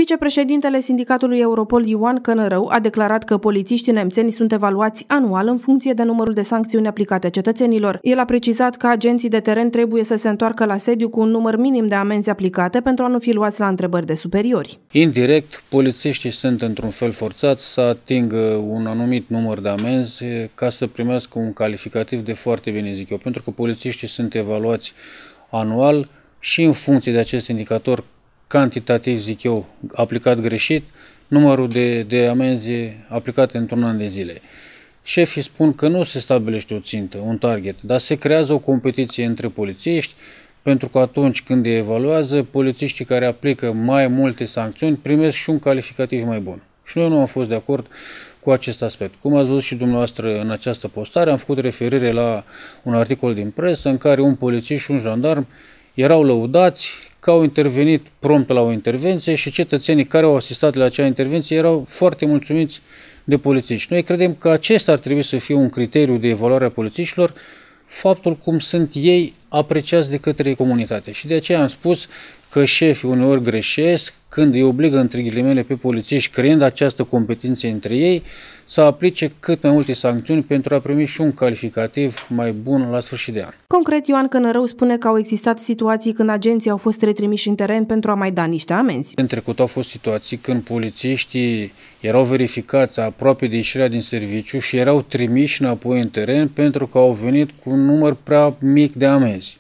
Vicepreședintele sindicatului Europol Ioan Cănărău a declarat că polițiștii nemțeni sunt evaluați anual în funcție de numărul de sancțiuni aplicate cetățenilor. El a precizat că agenții de teren trebuie să se întoarcă la sediu cu un număr minim de amenzi aplicate pentru a nu fi luați la întrebări de superiori. Indirect, polițiștii sunt într-un fel forțați să atingă un anumit număr de amenzi ca să primească un calificativ de foarte bine, zic eu, pentru că polițiștii sunt evaluați anual și în funcție de acest indicator cantitativ, zic eu, aplicat greșit, numărul de amenzi aplicate într-un an de zile. Șefii spun că nu se stabilește o țintă, un target, dar se creează o competiție între polițiști, pentru că atunci când îi evaluează, polițiștii care aplică mai multe sancțiuni primesc și un calificativ mai bun. Și noi nu am fost de acord cu acest aspect. Cum ați văzut și dumneavoastră în această postare, am făcut referire la un articol din presă în care un polițist și un jandarm erau lăudați că au intervenit prompt la o intervenție și cetățenii care au asistat la acea intervenție erau foarte mulțumiți de polițiști. Noi credem că acesta ar trebui să fie un criteriu de evaluare a polițiștilor, faptul cum sunt ei apreciați de către comunitate. Și de aceea am spus că șefii uneori greșesc când îi obligă, între ghilimele, pe polițiști, creând această competiție între ei, să aplice cât mai multe sancțiuni pentru a primi și un calificativ mai bun la sfârșit de an. Concret, Ioan Cănărău spune că au existat situații când agenții au fost retrimiși în teren pentru a mai da niște amenzi. În trecut au fost situații când polițiștii erau verificați aproape de ieșirea din serviciu și erau trimiși înapoi în teren pentru că au venit cu un număr prea mic de amenzi.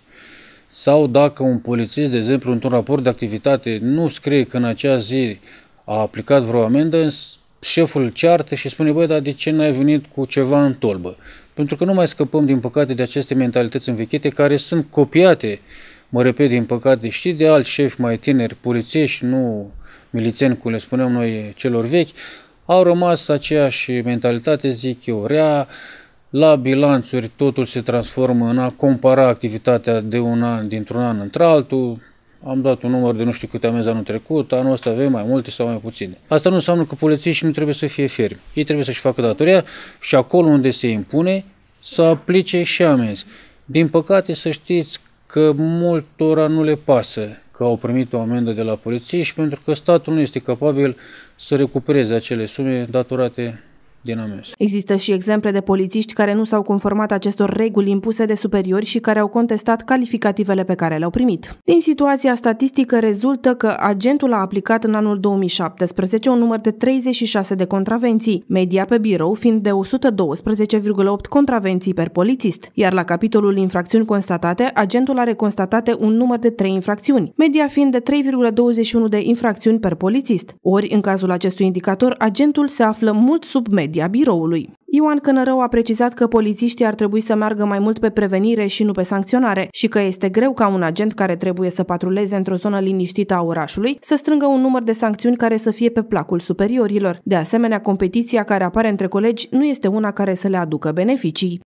Sau dacă un polițist, de exemplu, într-un raport de activitate nu scrie că în acea zi a aplicat vreo amendă, șeful îl ceartă și spune: băi, dar de ce n-ai venit cu ceva în tolbă? Pentru că nu mai scăpăm, din păcate, de aceste mentalități învechite care sunt copiate, mă repet, din păcate, și de alți șefi mai tineri, polițiști, nu milițeni, cum le spuneam noi celor vechi, au rămas aceeași mentalitate, zic eu, rea. La bilanțuri totul se transformă în a compara activitatea de un an, dintr-un an într-altul. Am dat un număr de nu știu câte amenzi anul trecut, anul ăsta avem mai multe sau mai puține. Asta nu înseamnă că polițiștii nu trebuie să fie fermi. Ei trebuie să-și facă datoria și acolo unde se impune să aplice și amenzi. Din păcate, să știți că multora nu le pasă că au primit o amendă de la polițiști pentru că statul nu este capabil să recupereze acele sume datorate din amenzi. Există și exemple de polițiști care nu s-au conformat acestor reguli impuse de superiori și care au contestat calificativele pe care le-au primit. Din situația statistică rezultă că agentul a aplicat în anul 2017 un număr de 36 de contravenții, media pe birou fiind de 112,8 contravenții per polițist, iar la capitolul infracțiuni constatate, agentul are constatate un număr de 3 infracțiuni, media fiind de 3,21 de infracțiuni per polițist. Ori, în cazul acestui indicator, agentul se află mult sub media biroului. Ioan Cănărău a precizat că polițiștii ar trebui să meargă mai mult pe prevenire și nu pe sancționare și că este greu ca un agent care trebuie să patruleze într-o zonă liniștită a orașului să strângă un număr de sancțiuni care să fie pe placul superiorilor. De asemenea, competiția care apare între colegi nu este una care să le aducă beneficii.